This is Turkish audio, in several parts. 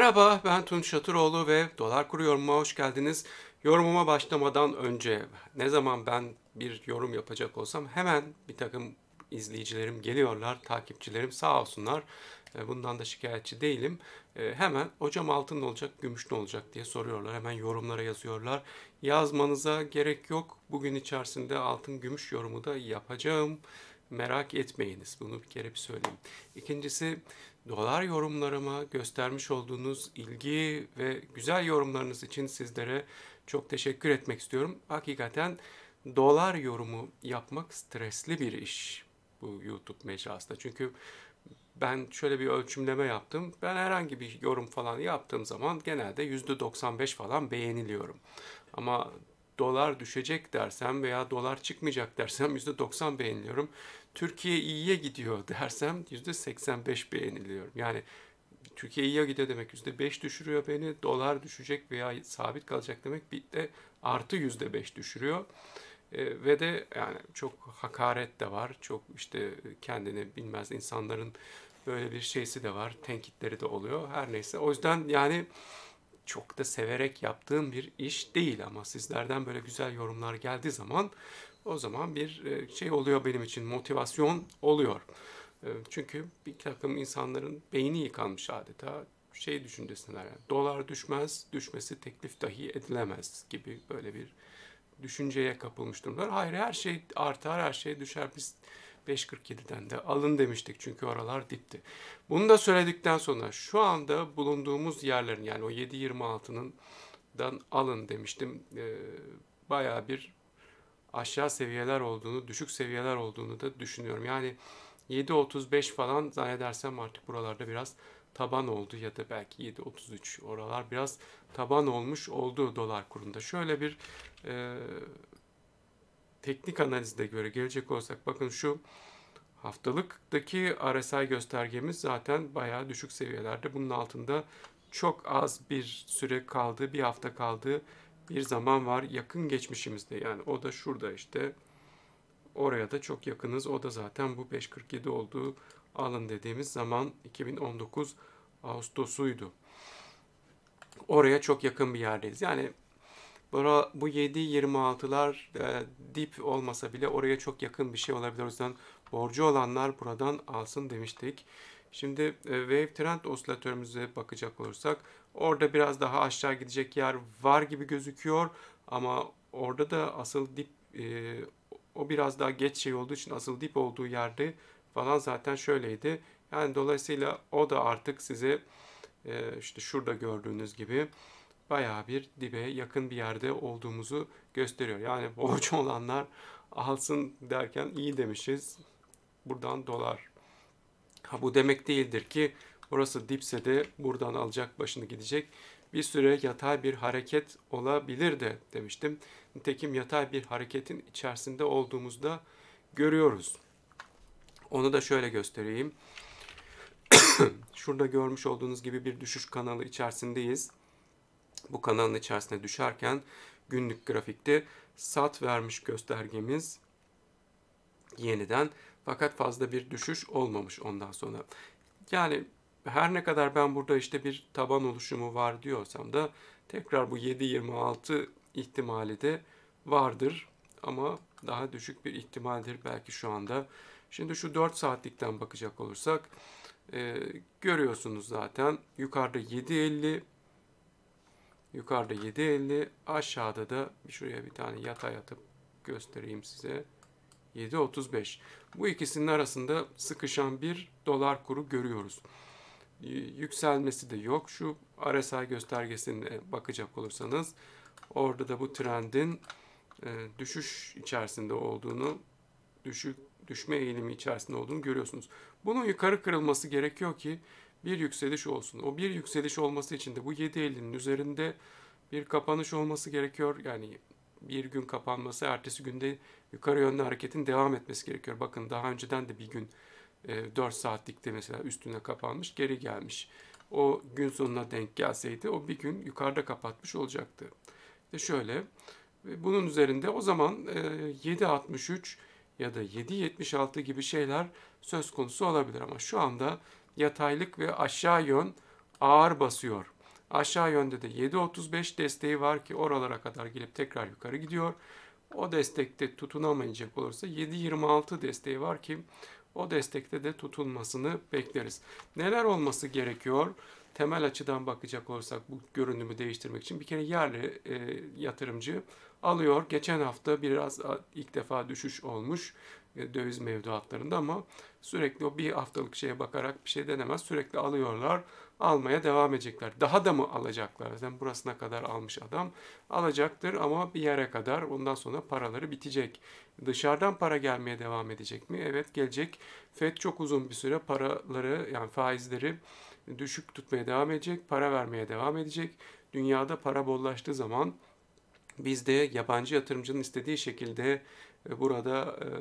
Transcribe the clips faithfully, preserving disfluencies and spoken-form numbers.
Merhaba, ben Tunç Şatıroğlu ve Dolar Kuru Yorumuma hoş geldiniz. Yorumuma başlamadan önce ne zaman ben bir yorum yapacak olsam hemen bir takım izleyicilerim geliyorlar, takipçilerim sağ olsunlar. E, Bundan da şikayetçi değilim. E, Hemen hocam altın ne olacak, gümüş ne olacak diye soruyorlar. Hemen yorumlara yazıyorlar. Yazmanıza gerek yok. Bugün içerisinde altın gümüş yorumu da yapacağım. Merak etmeyiniz. Bunu bir kere bir söyleyeyim. İkincisi, dolar yorumlarıma göstermiş olduğunuz ilgi ve güzel yorumlarınız için sizlere çok teşekkür etmek istiyorum. Hakikaten dolar yorumu yapmak stresli bir iş bu YouTube mecrasında. Çünkü ben şöyle bir ölçümleme yaptım. Ben herhangi bir yorum falan yaptığım zaman genelde yüzde doksan beş falan beğeniliyorum. Ama dolar düşecek dersem veya dolar çıkmayacak dersem yüzde doksan beğeniliyorum. Türkiye iyiye gidiyor dersem yüzde seksen beş beğeniliyorum. Yani Türkiye iyiye gidiyor demek yüzde beş düşürüyor beni. Dolar düşecek veya sabit kalacak demek bir de artı yüzde beş düşürüyor. E, ve de yani çok hakaret de var. Çok işte kendini bilmez insanların böyle bir şeysi de var. Tenkitleri de oluyor. Her neyse. O yüzden yani çok da severek yaptığım bir iş değil ama sizlerden böyle güzel yorumlar geldiği zaman o zaman bir e, şey oluyor benim için, motivasyon oluyor. E, Çünkü bir takım insanların beyni yıkanmış adeta şey düşüncesindeler. Yani dolar düşmez, düşmesi teklif dahi edilemez gibi böyle bir düşünceye kapılmış durumlar. Hayır, her şey artar, her şey düşer. Biz beş kırk yediden de alın demiştik çünkü oralar dipti. Bunu da söyledikten sonra şu anda bulunduğumuz yerlerin yani o yedi yirmi altının dan alın demiştim. Ee, bayağı bir aşağı seviyeler olduğunu, düşük seviyeler olduğunu da düşünüyorum. Yani yedi otuz beş falan zannedersem artık buralarda biraz taban oldu ya da belki yedi otuz üç oralar biraz taban olmuş oldu dolar kurunda. Şöyle bir e, teknik analizde göre gelecek olsak bakın şu haftalıktaki R S I göstergemiz zaten bayağı düşük seviyelerde. Bunun altında çok az bir süre kaldı, bir hafta kaldı bir zaman var yakın geçmişimizde. Yani o da şurada işte. Oraya da çok yakınız. O da zaten bu beş kırk yedi olduğu alın dediğimiz zaman iki bin on dokuz Ağustos'uydu. Oraya çok yakın bir yerdeyiz. Yani bu yedi yirmi altılar e, dip olmasa bile oraya çok yakın bir şey olabilir. O yüzden borcu olanlar buradan alsın demiştik. Şimdi e, Wave Trend osilatörümüze bakacak olursak orada biraz daha aşağı gidecek yer var gibi gözüküyor. Ama orada da asıl dip e, o biraz daha geç şey olduğu için asıl dip olduğu yerde falan zaten şöyleydi. Yani dolayısıyla o da artık size e, işte şurada gördüğünüz gibi bayağı bir dibe yakın bir yerde olduğumuzu gösteriyor. Yani borcu olanlar alsın derken iyi demişiz. Buradan dolar. Ha, bu demek değildir ki burası dipse de buradan alacak başını gidecek. Bir süre yatay bir hareket olabilir de demiştim. Nitekim yatay bir hareketin içerisinde olduğumuzda görüyoruz. Onu da şöyle göstereyim. Şurada görmüş olduğunuz gibi bir düşüş kanalı içerisindeyiz. Bu kanalın içerisine düşerken günlük grafikte sat vermiş göstergemiz yeniden, fakat fazla bir düşüş olmamış ondan sonra. Yani her ne kadar ben burada işte bir taban oluşumu var diyorsam da tekrar bu yedi yirmi altı ihtimali de vardır ama daha düşük bir ihtimaldir belki şu anda. Şimdi şu dört saatlikten bakacak olursak e, görüyorsunuz zaten yukarıda yedi elli, yukarıda yedi elli, aşağıda da şuraya bir tane yatay atıp göstereyim size. yedi otuz beş. Bu ikisinin arasında sıkışan bir dolar kuru görüyoruz. Yükselmesi de yok. Şu R S I göstergesine bakacak olursanız orada da bu trendin düşüş içerisinde olduğunu, düşük düşme eğilimi içerisinde olduğunu görüyorsunuz. Bunun yukarı kırılması gerekiyor ki bir yükseliş olsun. O bir yükseliş olması için de bu yedi ellinin üzerinde bir kapanış olması gerekiyor. Yani bir gün kapanması, ertesi günde yukarı yönlü hareketin devam etmesi gerekiyor. Bakın daha önceden de bir gün e, dört saatlikte mesela üstüne kapanmış, geri gelmiş. O gün sonuna denk gelseydi o bir gün yukarıda kapatmış olacaktı. İşte şöyle, bunun üzerinde o zaman e, yedi altmış üç ya da yedi yetmiş altı gibi şeyler söz konusu olabilir ama şu anda yataylık ve aşağı yön ağır basıyor. Aşağı yönde de yedi otuz beş desteği var ki oralara kadar gelip tekrar yukarı gidiyor. O destekte tutunamayacak olursa yedi yirmi altı desteği var ki o destekte de tutulmasını bekleriz. Neler olması gerekiyor? Temel açıdan bakacak olursak bu görünümü değiştirmek için bir kere yerli e, yatırımcı alıyor. Geçen hafta biraz ilk defa düşüş olmuş e, döviz mevduatlarında ama sürekli o bir haftalık şeye bakarak bir şey denemez. Sürekli alıyorlar. Almaya devam edecekler. Daha da mı alacaklar? Zaten burasına kadar almış adam. Alacaktır ama bir yere kadar. Ondan sonra paraları bitecek. Dışarıdan para gelmeye devam edecek mi? Evet, gelecek. Fed çok uzun bir süre paraları, yani faizleri düşük tutmaya devam edecek. Para vermeye devam edecek. Dünyada para bollaştığı zaman biz de yabancı yatırımcının istediği şekilde e, burada e,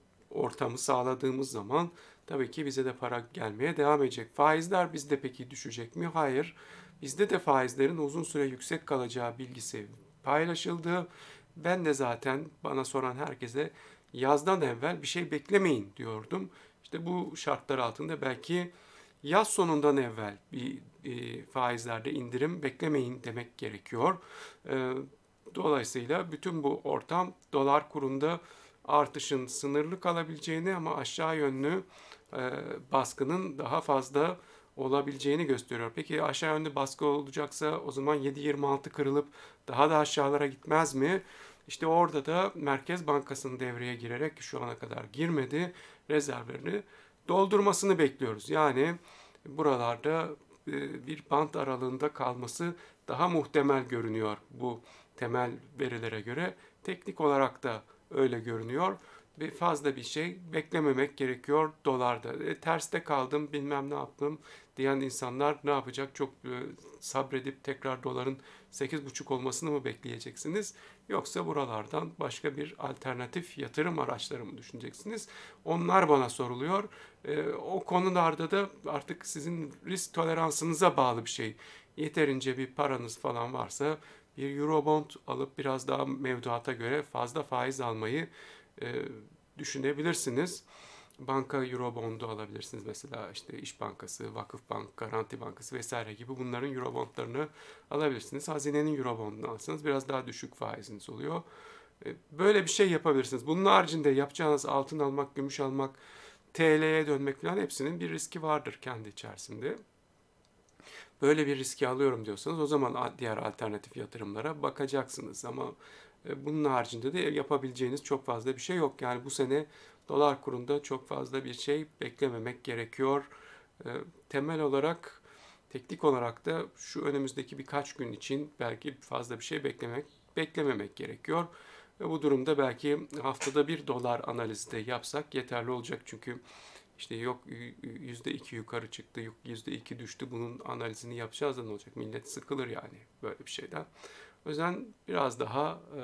ortamı sağladığımız zaman tabii ki bize de para gelmeye devam edecek. Faizler bizde peki düşecek mi? Hayır. Bizde de faizlerin uzun süre yüksek kalacağı bilgisi paylaşıldı. Ben de zaten bana soran herkese yazdan evvel bir şey beklemeyin diyordum. İşte bu şartlar altında belki yaz sonundan evvel bir e, faizlerde indirim beklemeyin demek gerekiyor. E, Dolayısıyla bütün bu ortam dolar kurunda artışın sınırlı kalabileceğini ama aşağı yönlü e, baskının daha fazla olabileceğini gösteriyor. Peki aşağı yönlü baskı olacaksa o zaman yedi yirmi altı kırılıp daha da aşağılara gitmez mi? İşte orada da Merkez Bankası'nın devreye girerek şu ana kadar girmedi, rezervlerini doldurmasını bekliyoruz. Yani buralarda e, bir bant aralığında kalması daha muhtemel görünüyor bu temel verilere göre. Teknik olarak da öyle görünüyor. Bir fazla bir şey beklememek gerekiyor dolarda. E, terste kaldım, bilmem ne yaptım diyen insanlar ne yapacak? Çok e, sabredip tekrar doların sekiz buçuk olmasını mı bekleyeceksiniz? Yoksa buralardan başka bir alternatif yatırım araçları mı düşüneceksiniz? Onlar bana soruluyor. E, o konularda da artık sizin risk toleransınıza bağlı bir şey. Yeterince bir paranız falan varsa bir Eurobond alıp biraz daha mevduata göre fazla faiz almayı e, düşünebilirsiniz. Banka Eurobond'u alabilirsiniz mesela, işte İş Bankası, Vakıfbank, Garanti Bankası vesaire gibi bunların Eurobond'larını alabilirsiniz. Hazinenin Eurobond'unu alsanız biraz daha düşük faiziniz oluyor. E, Böyle bir şey yapabilirsiniz. Bunun haricinde yapacağınız altın almak, gümüş almak, T L'ye dönmek falan hepsinin bir riski vardır kendi içerisinde. Böyle bir riski alıyorum diyorsanız o zaman diğer alternatif yatırımlara bakacaksınız. Ama e, bunun haricinde de yapabileceğiniz çok fazla bir şey yok. Yani bu sene dolar kurunda çok fazla bir şey beklememek gerekiyor. E, Temel olarak, teknik olarak da şu önümüzdeki birkaç gün için belki fazla bir şey beklemek beklememek gerekiyor. Ve bu durumda belki haftada bir dolar analizi de yapsak yeterli olacak. Çünkü işte yok yüzde iki yukarı çıktı, yok yüzde iki düştü. Bunun analizini yapacağız da ne olacak? Millet sıkılır yani böyle bir şeyden. O yüzden biraz daha e,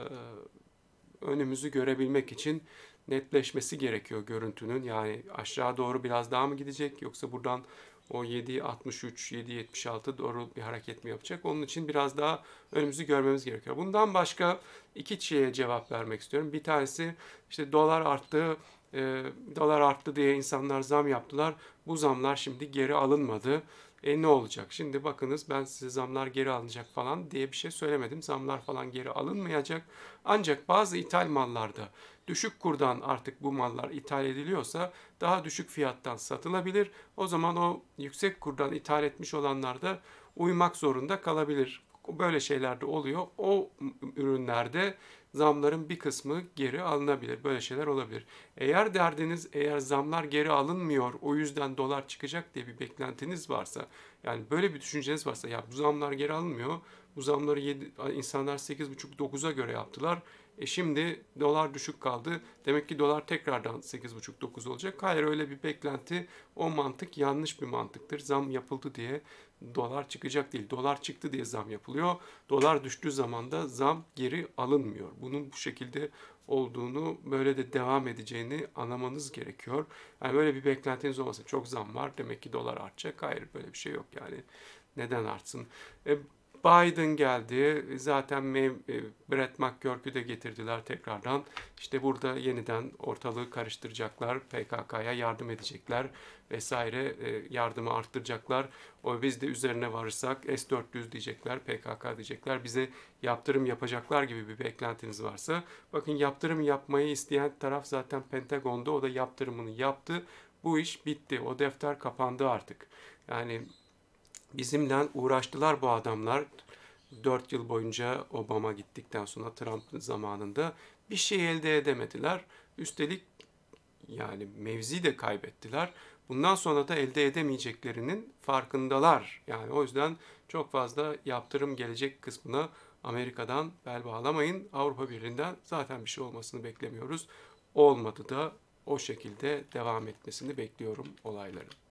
önümüzü görebilmek için netleşmesi gerekiyor görüntünün. Yani aşağı doğru biraz daha mı gidecek yoksa buradan o yedi altmış üç, yedi yetmiş altı doğru bir hareket mi yapacak? Onun için biraz daha önümüzü görmemiz gerekiyor. Bundan başka iki şeye cevap vermek istiyorum. Bir tanesi işte dolar arttı, e, dolar arttı diye insanlar zam yaptılar. Bu zamlar şimdi geri alınmadı. E ne olacak? Şimdi bakınız, ben size zamlar geri alınacak falan diye bir şey söylemedim. Zamlar falan geri alınmayacak. Ancak bazı ithal mallarda düşük kurdan artık bu mallar ithal ediliyorsa daha düşük fiyattan satılabilir. O zaman o yüksek kurdan ithal etmiş olanlar da uymak zorunda kalabilir. Böyle şeyler de oluyor. O ürünlerde zamların bir kısmı geri alınabilir. Böyle şeyler olabilir. Eğer derdiniz, eğer zamlar geri alınmıyor, o yüzden dolar çıkacak diye bir beklentiniz varsa, yani böyle bir düşünceniz varsa, ya bu zamlar geri alınmıyor, bu zamları yedi, insanlar sekiz buçuk dokuza göre yaptılar. E şimdi dolar düşük kaldı. Demek ki dolar tekrardan sekiz buçuk dokuz olacak. Hayır, öyle bir beklenti, o mantık yanlış bir mantıktır. Zam yapıldı diye dolar çıkacak değil. Dolar çıktı diye zam yapılıyor. Dolar düştüğü zaman da zam geri alınmıyor. Bunun bu şekilde olduğunu, böyle de devam edeceğini anlamanız gerekiyor. Yani böyle bir beklentiniz olmasa, çok zam var demek ki dolar artacak. Hayır, böyle bir şey yok yani. Neden artsın? E, Biden geldi. Zaten Mev- e, Brett McGurk'ü de getirdiler tekrardan. İşte burada yeniden ortalığı karıştıracaklar. P K K'ya yardım edecekler vesaire, e, yardımı arttıracaklar. O biz de üzerine varırsak S dört yüz diyecekler, P K K diyecekler. Bize yaptırım yapacaklar gibi bir beklentiniz varsa, bakın yaptırım yapmayı isteyen taraf zaten Pentagon'da. O da yaptırımını yaptı. Bu iş bitti. O defter kapandı artık. Yani bizimle uğraştılar bu adamlar. Dört yıl boyunca Obama gittikten sonra Trump zamanında bir şey elde edemediler. Üstelik yani mevzi de kaybettiler. Bundan sonra da elde edemeyeceklerinin farkındalar. Yani o yüzden çok fazla yaptırım gelecek kısmına Amerika'dan bel bağlamayın. Avrupa Birliği'nden zaten bir şey olmasını beklemiyoruz. Olmadı da o şekilde devam etmesini bekliyorum olayların.